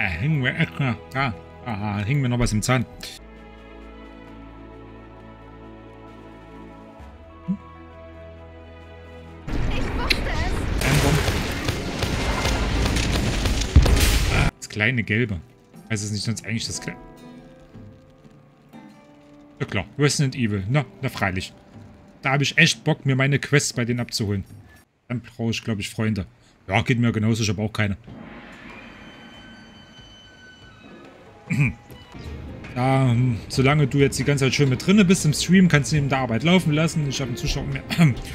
Hängen wir extra. Hängen wir noch was im Zahn. Das kleine Gelbe. Also ist nicht sonst eigentlich das kleine. Ja klar, Resident Evil. Na freilich. Da habe ich echt Bock, mir meine Quests bei denen abzuholen. Dann brauche ich, glaube ich, Freunde. Ja, geht mir genauso, ich habe auch keine. Ja, solange du jetzt die ganze Zeit schön mit drinne bist im Stream, kannst du neben der Arbeit laufen lassen. Ich habe einen Zuschauer mehr.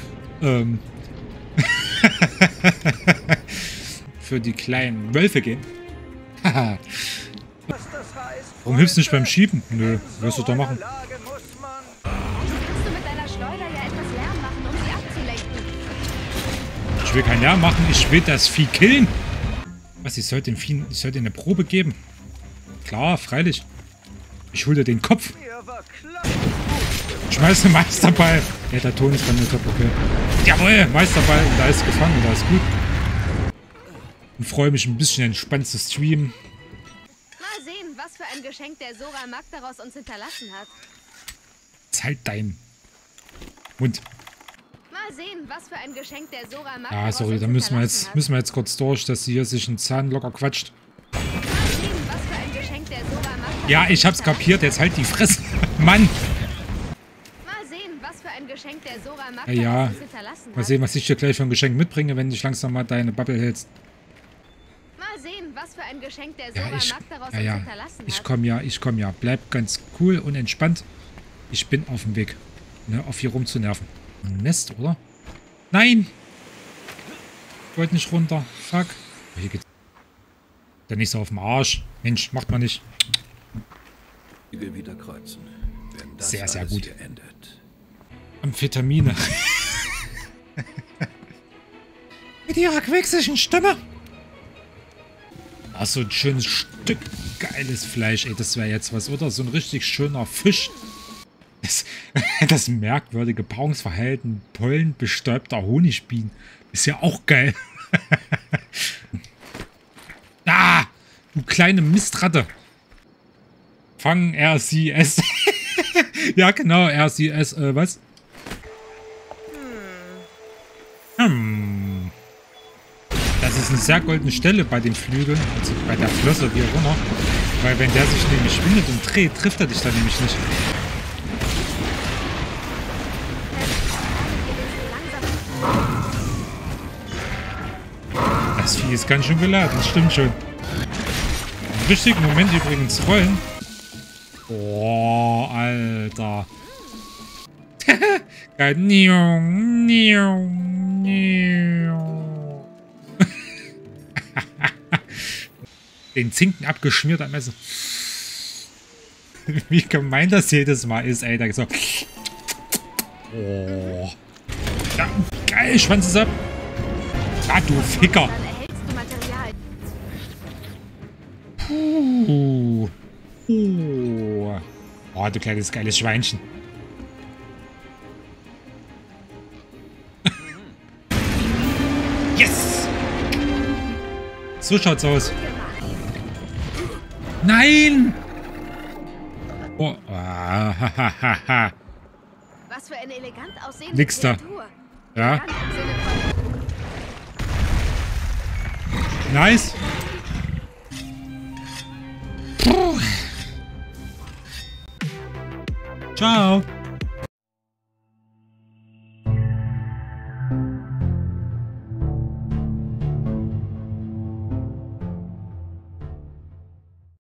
Für die kleinen Wölfe gehen. Warum hilfst du nicht beim Schieben? Nö, wirst du doch machen. Ich will keinen Lärm machen, ich will das Vieh killen. Was, ich soll dem Vieh eine Probe geben? Klar, freilich. Ich hole dir den Kopf. Schmeiß den Meisterball. Ja, der Ton ist bei mir top, okay. Jawohl, Meisterball. Und da ist gefangen, da ist gut. Und freue mich ein bisschen entspannt zu streamen. Mal sehen, was für ein Geschenk der Sora Magdaros uns hinterlassen hat. Jetzt halt deinen Mund. Mal sehen, was für ein Geschenk der Sora Magdaros Ah, sorry, da müssen wir jetzt kurz durch, dass sie hier sich einen Zahn locker quatscht. Mal sehen, was für ein Geschenk der Sora Magdaros. Ja, ich hab's kapiert, jetzt halt die Fresse. Mann! Mal sehen, was für ein Geschenk der Sora Magdaros Ja, uns hinterlassen hat. mal sehen, was ich dir gleich für ein Geschenk mitbringe, wenn du dich langsam mal deine Bubble hältst. Mal sehen, was für ein Geschenk der Sora Magdaros uns Ja, hinterlassen hat. ich komm ja. Bleib ganz cool und entspannt. Ich bin auf dem Weg, ne, auf hier rumzunerven. Ein Nest, oder? Nein! Ich wollte nicht runter. Fuck. Hier geht's. Dann nicht so auf dem Arsch. Mensch, macht man nicht. Wieder kreuzen, wenn das Sehr, sehr alles gut. hier endet. Amphetamine. Mit ihrer quäkselnden Stimme. Ach, so ein schönes Stück geiles Fleisch. Ey, das wäre jetzt was, oder? So ein richtig schöner Fisch. Das merkwürdige Paarungsverhalten pollenbestäubter Honigbienen. Ist ja auch geil. Ah, du kleine Mistratte. Fang RCS. Ja, genau, RCS, was? Das ist eine sehr goldene Stelle bei den Flügeln, also bei der Flosse, wie auch immer. Weil wenn der sich nämlich windet und dreht, trifft er dich dann nämlich nicht. Das Vieh ist ganz schön geladen, das stimmt schon. Im richtigen Moment übrigens rollen. Oh, Alter. Geil. Den Zinken abgeschmiert am Messer. Wie gemein das jedes Mal ist, Alter. So. Oh. Ja, geil, Schwanz ist ab. Ah, du Ficker. Dann erhältst du Material. Oh, du kleines geiles Schweinchen. Yes! So schaut's aus. Nein! Oh, Was für eine elegant aussehende Nix da. Kreatur. Ja, Elegant im Sinne von nice. Puh. Ciao.